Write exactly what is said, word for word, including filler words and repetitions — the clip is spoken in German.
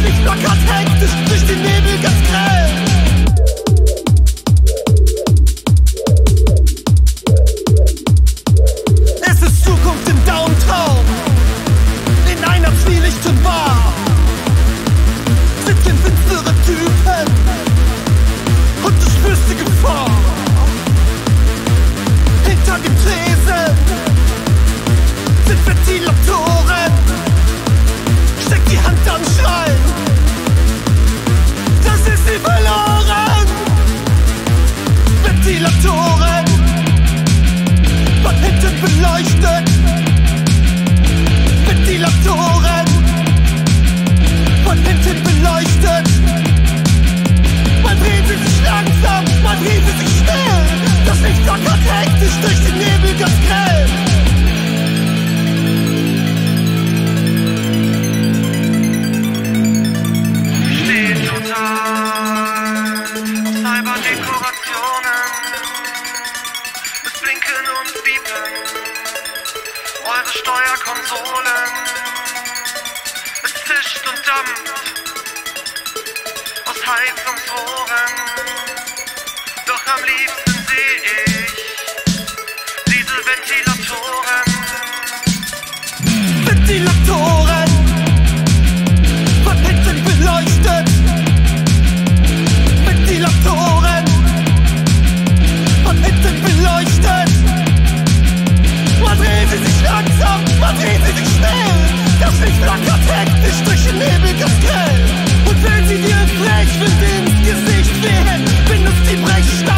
Licht flackert hektisch durch den Nebel ganz grell. Es ist Zukunft im Downtown, in einer zwielichten Bar sitzen finstere Typen und du spürst die Gefahr. Hinter dem Tresen sind Ventilatoren, steck die Hand am Schrein, das ist sie verloren. Ventilatoren, von hinten beleuchtet. Ventilatoren, von hinten beleuchtet. Mal drehen sie sich langsam, mal drehen sie sich schnell. Das Licht flackert hektisch durch den Nebel ganz grell. Steht total Cyberdekorationen. Es blinken und piepen eure Steuerkonsolen. Es zischt und dampft aus Heizungsrohren. Doch am liebsten seh ich diese Ventilatoren. Ventilatoren, von hinten beleuchtet. Ventilatoren, von hinten beleuchtet. Mal drehen sie sich langsam, mal drehen sie sich schnell. Das Licht flackert hektisch durch den Nebel ganz grell. Und wenn sie dir frech Wind ins Gesicht wehen, benutzt die Brechstange.